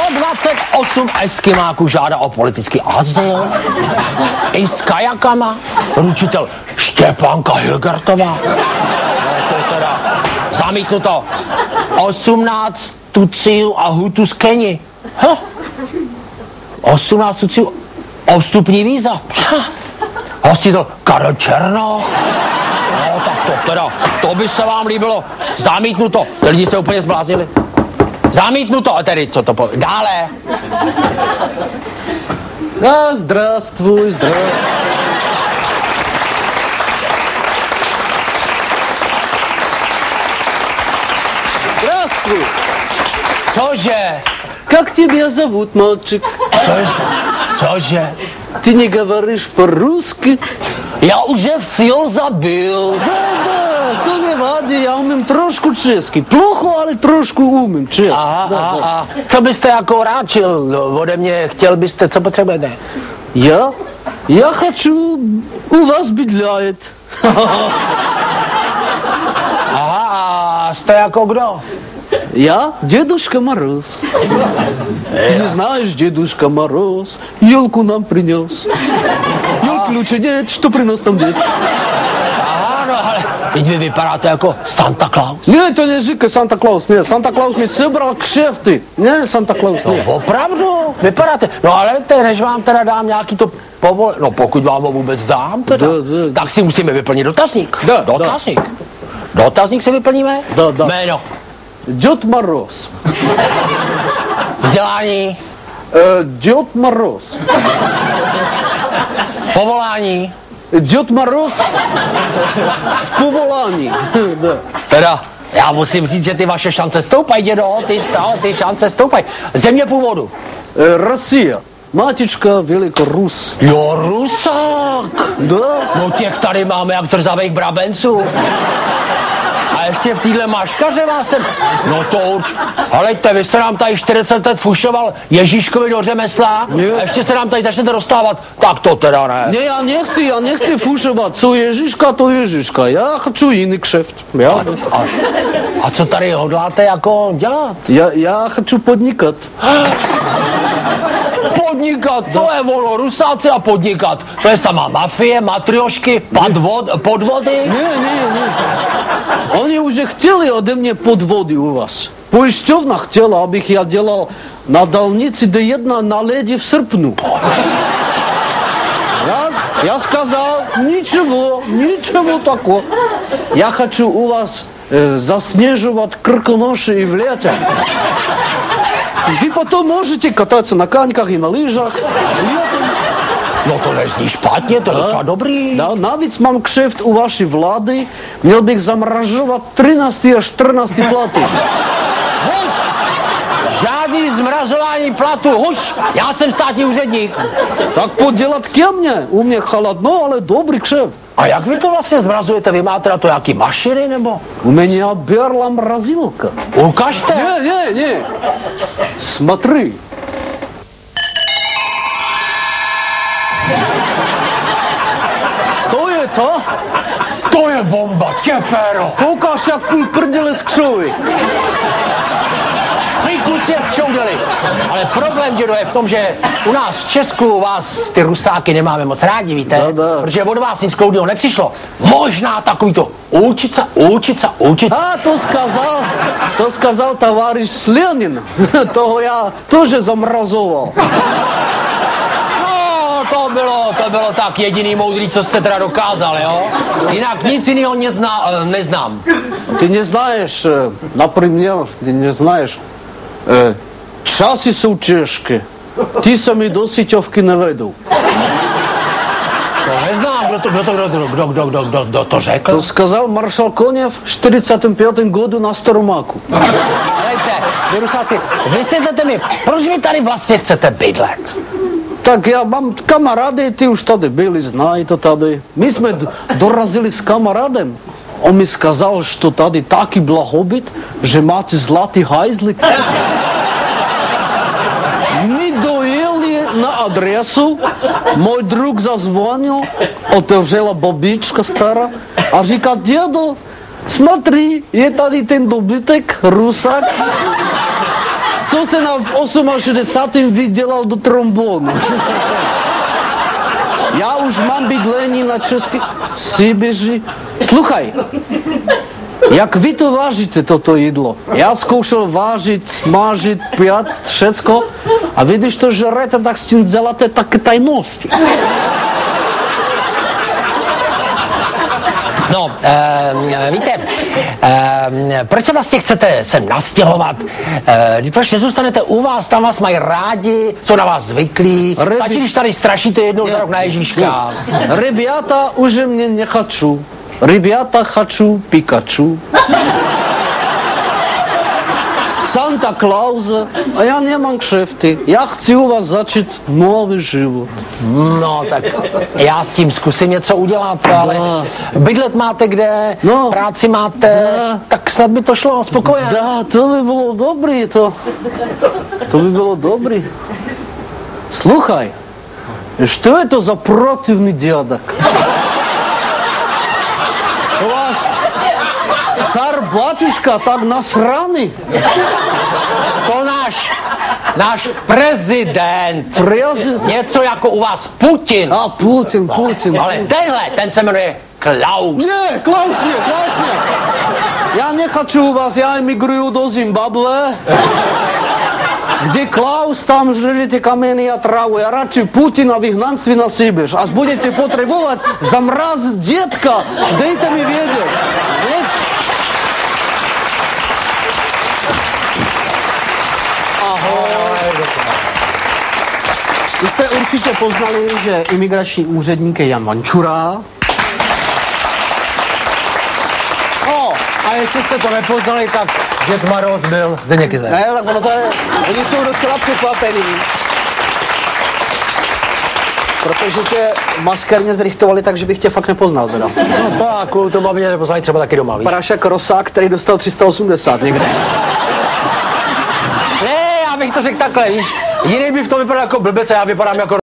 128 eskimáků žádá o politický azyl. I s kajakama. Ručitel Štěpánka Hilgertová. No to teda zamítnuto. 18 Tuciů a Hutů z Keni. 18 Tuciů o vstupní víza. Hostitel Karel Černoch. No tak to teda, to by se vám líbilo. Zamítnuto. Ty lidi se úplně zbláznili. Zamítnuto, a tedy, co to povím. Dále. No, zdravstvuj. Здравствуй. Cože? Как тебя зовут, мальчик? Cože? Ты не говоришь по-русски? Já už je vsil zabil. Да, to nevadí, já umím trošku česky. Plocho, ale trošku umím česky. Aha. Co byste jako ráčil ode mě? Chtěl byste, co potřebujete? Я хочу у вас бедляет. Aha, a jste jako kdo? Я Дедушка Мороз. Ты не знаешь, Дедушка Мороз елку нам принес. Елки лучше нет, что принес нам дед. Aha, no ale teď vy vypadáte jako Santa Claus. Не, to neříkej Santa Claus, ne. Santa Claus mi sebral kšefty. Ne, Santa Claus, ne. No opravdu, vypadáte. No ale než vám teda dám nějaký to no pokud vám ho vůbec dám teda, tak si musíme vyplnit dotazník. Dotazník. Dotazník si vyplníme? Jméno. Дед Мороз. Vzdělání. Дед Мороз. Povolání. Дед Мороз v povolání. Teda, já musím říct, že ty vaše šance stoupají, dědo, ty šance stoupají. Země původu. Россия. Matička Veliko-Rus. Jo, Rusák. No těch tady máme jak trzavejch brabenců. A ještě v téhle maškaře vás jsem... No to urč... Haleďte, vy jste nám tady 40 let fušoval Ježíškovi do řemesla a ještě se nám tady začnete dostávat. Tak to teda ne. Ne, já nechci fušovat. Co Ježíška, to Ježíška. Já chci jiný kšeft. A co tady hodláte jako dělat? Já chci podnikat. Podnikat, to je ono, Rusáci a podnikat. To je sama mafie, matriošky, podvody. Ne. Oni už chtěli ode mě podvody u vás. Pojišťovna chtěla, abych já dělal na dálnici D1 na ledě v srpnu. Já сказал, ничего такого. Я хочу у вас заснеживать Крконоши и в лете. Вы потом можете кататься на коньках и на лыжах. No to nezní špatně, to je docela dobrý. Да, navíc mám kšeft u vaší vlády, měl bych zamražovat 13. a 14. platy. Huš! Žádný zmrazování platu, huš! Já jsem státní úředník. Tak podělat ke mně, u mě chladno, ale dobrý kšeft. A jak vy to vlastně zmrazujete? Vy máte na to nějaký mašiny, nebo? U mě berla mrazilka. Ukažte. Ne. Смотри. To je co? To je bomba, těpero. Koukáš, jak půl prdele z křovy. Kus je včoudeli. Ale problém, dědo, je v tom, že u nás v Česku vás ty Rusáky nemáme moc rádi, víte? Protože od vás nic kloudného nepřišlo. Možná takový to učit. A to сказал товарищ Ленин. Toho já tože zamrazoval. No, to bylo tak jediný moudrý, co jste teda dokázal, jo? Jinak nic jiného neznám. Ty neznáš, например, časy jsou těžké. Ty se mi do síťovky nevedou. To neznám, kdo to řekl? To сказал maršal Koněv v 45. году na Staromáku. Hejte, vy Rusáci, vysvětlete mi, proč vy tady vlastně chcete bydlet? Tak já mám kamarády, ty už tady byli, znají to tady. My jsme dorazili s kamarádem. On mi сказал, что tady taky blahobyt, že máte zlatý hajzlik. My dojeli na adresu, můj druh zazvonil, otevřela babička stará a říká, dědo, смотри, je tady ten dobytek, Rusák, Co se na 68. vydělal do trombonu? Já už mám bydlení na České Sibiři. Sluchaj, jak vy to vážíte, toto jídlo? Já zkoušel vážit, smážit, pěct, všecko. A vy, když to žerete, tak s tím děláte také tajnosti. No, víte, proč se vlastně chcete sem nastěhovat? Proč nezůstanete u vás, tam vás mají rádi, jsou na vás zvyklí, stačí, když tady strašíte jednou za rok na Ježíška. Rебята уже мне не хочу. Rебята хочу Pikachu. Santa Claus, a já nemám kšefty. Já chci u vás začít nový život. No, tak já s tím zkusím něco udělat, ale bydlet máte kde, práci máte, tak snad by to šlo spokojeně. Da, to by bylo dobrý, to by bylo dobrý. Sluchaj, что это за противный дядок? Váš car-батюшka tak nasraný. To náš prezident. Něco jako u vás Putin. A Putin. Ale tenhle, ten se jmenuje Klaus. Ne, Klaus ne. Já nechci u vás, já emigruju do Zimbabwe. Kde Klaus, tam želíte kameny a trávu. Já radši Putina vyhnanství na Sibiř. Až budete potřebovat zamrazit dětka, dejte mi vědět. Vy jste určitě poznali, že imigrační úředník je Jan Vančura. A jestli jste to nepoznali, tak Děd Maroz byl Zdeněk Kyzek. Ne, tak ono to je, oni jsou docela překvapení. Protože tě maskérně zrichtovali tak, že bych tě fakt nepoznal teda. No tak, to mám mě nepoznali třeba taky doma, víš? Vypadáš jak Rosák, který dostal 380 někde. Ne, já bych to řekl takhle, víš? Jiný by v tom vypadal jako blbec a já vypadám jako